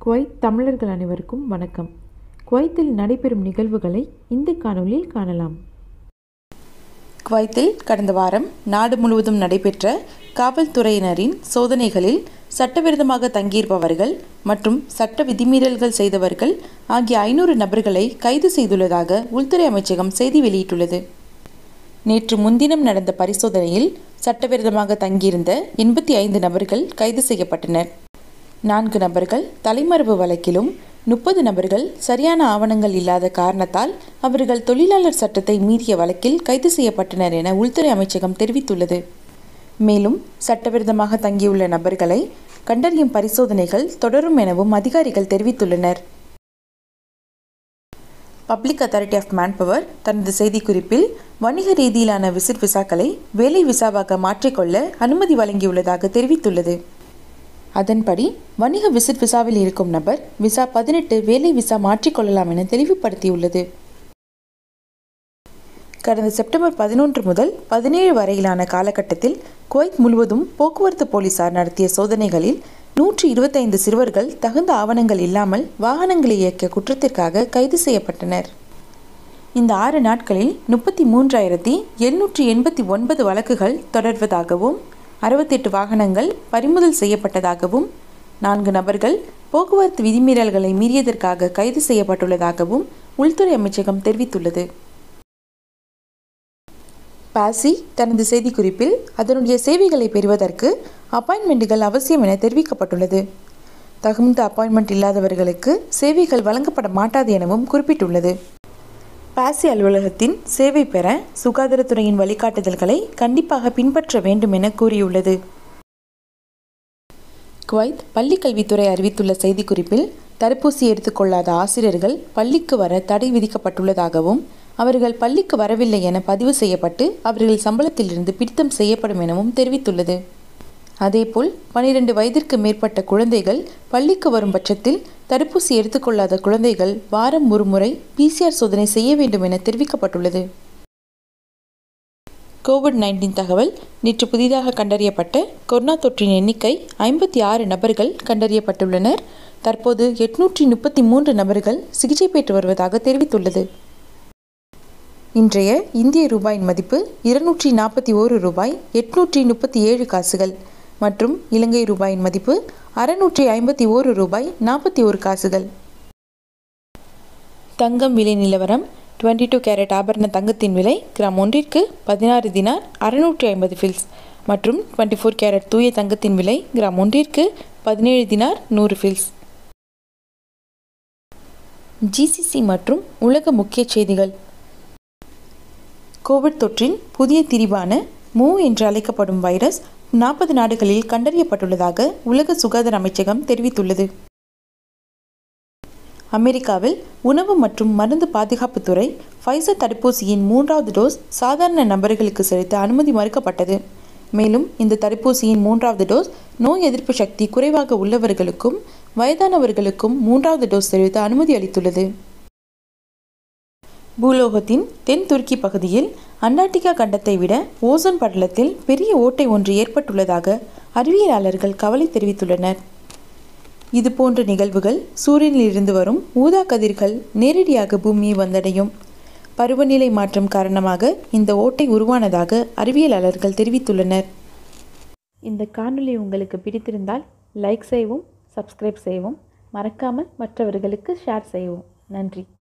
Kuwait தமிழர்கள் அனைவருக்கும் வணக்கம். குவைத்தில் நடைபெறும் நிகழ்வுகளை இந்த காணொளியில் காணலாம். குவைத்தில் கடந்த வாரம் நாடு முழுவதும் நடைபெற்ற காவல்துறையினரின் சோதனைகளில் சட்டவிரோதமாக தங்கியிருப்பவர்கள் மற்றும் சட்ட விதிமீறல்கள் செய்தவர்கள் ஆகிய 500 நபர்களை கைது செய்துள்ளதாக உள்துறை அமைச்சகம் செய்தி வெளியிட்டுள்ளது. நேற்று முன்தினம் நடந்த பரிசோதனையில் சட்டவிரோதமாக தங்கியிருந்த 85 நபர்கள் கைது செய்யப்பட்டனர். 4 நபர்கள் தலைமறைவு வழக்கிலும் 30 நபர்கள் சரியான ஆவணங்கள் இல்லாத காரணத்தால் அவர்கள் தொழிலாளர் சட்டத்தை மீறிய வழக்கில் கைது செய்யப்பட்டனர் என உள்துறை அமைச்சகம் தெரிவித்துள்ளது. மேலும் சட்டவிரோதமாக தங்கியுள்ள நபர்களை கண்டறியும் பரிசோதனைகள் தொடரும் எனவும் அதிகாரிகள் தெரிவித்துள்ளனர். பப்ளிக் அத்தாரிட்டி ஆஃப் மேன்பவர் தனது செய்திக்குறிப்பில் வணிக ரீதியிலான விசிட் விசாக்களை வேலை விசாவாக மாற்றிக்கொள்ள அனுமதி வழங்கியுள்ளதாக தெரிவித்துள்ளது. அதன்படி வணிக விசிட் விசாவில் இருக்கும் நபர் விசா 18 வேலை விசா மாற்றிக்கொள்ளலாம் என தெளிவுபடுத்தியுள்ளது. கடந்த செப்டம்பர் 11 முதல் 17 வரையிலான காலகட்டத்தில் குவைத் முழுவதும் போக்குவரத்து போலீசார் நடத்திய சோதனைகளில் 125 சிறுவர்கள் தகுந்த ஆவணங்கள் இல்லாமல் வாகனங்களை இயக்கிய குற்றத்திற்காக கைது செய்யப்பட்டனர். இந்த 6 நாட்களில் 33,789 வழக்குகள் தொடர்வதாகவும் 68 வாகனங்கள் பறிமுதல் செய்யப்பட்டதாகவும் 4 நபர்கள் போக்குவரத்து விதிமீறல்களை மீறியதற்காக கைது செய்யப்பட்டுள்ளதாகவும் உள்துறை அமைச்சகம் தெரிவித்துள்ளது. பாசி தனது செய்திக்குறிப்பில் அதனுடைய சேவைகளை பெறுவதற்கு அப்பாயின்மெண்ட்டுகள் அவசியம் என தெரிவிக்கப்பட்டுள்ளது. தகுந்த அப்பாயின்மெண்ட் இல்லாதவர்களுக்கு சேவைகள் வழங்கப்பட மாட்டாது எனவும் குறிப்பிட்டுள்ளது. பாசி அலுவலகத்தின் சேவை பெற சுகாதாரத்துறையின் வழிகாட்டுதல்களை கண்டிப்பாக பின்பற்ற வேண்டும் என கூறியுள்ளது. குவைத் பள்ளிக்கல்வித்துறை அறிவித்துள்ள செய்திக்குறிப்பில் தடுப்பூசி எடுத்துக்கொள்ளாத ஆசிரியர்கள் பள்ளிக்கு வர தடை விதிக்கப்பட்டுள்ளதாகவும் அவர்கள் பள்ளிக்கு வரவில்லை என பதிவு செய்யப்பட்டு அவர்கள் சம்பளத்திலிருந்து பிடித்தம் செய்யப்படும் எனவும் தெரிவித்துள்ளது. அதேபோல் 12 வயதிற்கு மேற்பட்ட குழந்தைகள் பள்ளிக்கு வரும் பட்சத்தில் தடுப்பூசி எடுத்துக்கொள்ளாத குழந்தைகள் வாரம் ஒரு முறை PCR சோதனை செய்ய வேண்டும் என தெரிவிக்கப்பட்டுள்ளது. COVID-19 தகவல் நேற்று புதிதாக கண்டறியப்பட்ட கொரோனா தொற்றின் எண்ணிக்கை 56 நபர்கள் கண்டறியப்பட்டுள்ளனர். தற்போது 833 நபர்கள் சிகிச்சை பெற்று வருவதாக தெரிவித்துள்ளது. இன்றைய இந்திய ரூபாயின் மதிப்பு 241 ரூபாய் 837 காசுகள் மற்றும் இலங்கை ரூபாயின் மதிப்பு 651 ரூபாய் 41 காசுகள். தங்கம் விலை நிலவரம் 22 கேரட் ஆபரண தங்கத்தின் விலை கிராம் ஒன்றிற்கு 16 தினார் 650 ஃபில்ஸ் மற்றும் 24 கேரட் தூய தங்கத்தின் விலை கிராம் ஒன்றிற்கு 17 தினார் 100 ஃபில்ஸ். GCC மற்றும் உலக முக்கிய செய்திகள். கோவிட் தொற்றின் புதிய திரிபான மூ என்று அழைக்கப்படும் வைரஸ் 40 நாடுகளில் கண்டறியப்பட்டுள்ளதாக உலக சுகாதார அமைச்சகம் தெரிவித்துள்ளது. அமெரிக்காவில் உணவு மற்றும் மருந்து பாதுகாப்புத்துறை ஃபைசர் தடுப்பூசியின் 3வது டோஸ் சாதாரண நபர்களுக்கு செலுத்த அனுமதி மறுக்கப்பட்டது. மேலும் இந்த தடுப்பூசியின் 3வது டோஸ் நோய் எதிர்ப்பு சக்தி குறைவாக உள்ளவர்களுக்கும் வயதானவர்களுக்கும் 3வது டோஸ் செலுத்த அனுமதி அளித்துள்ளது. பூலோகத்தின் தென் துருக்கி பகுதியில் அண்டார்டிகா கண்டத்தை விட ஓசோன் படலத்தில் பெரிய ஓட்டை ஒன்று ஏற்பட்டுள்ளதாக அறிவியலாளர்கள் கவலை தெரிவித்துள்ளனர். இதுபோன்ற நிகழ்வுகள் சூரியனில் இருந்து வரும் ஊதா கதிர்கள் நேரடியாக பூமியை வந்தடையும். பருவநிலை மாற்றம் காரணமாக இந்த ஓட்டை உருவானதாக அறிவியலாளர்கள் தெரிவித்துள்ளனர். இந்த காணொளி உங்களுக்கு பிடித்திருந்தால் லைக் செய்யவும், சப்ஸ்கிரைப் செய்யவும், மறக்காமல் மற்றவர்களுக்கு ஷேர் செய்யவும். நன்றி.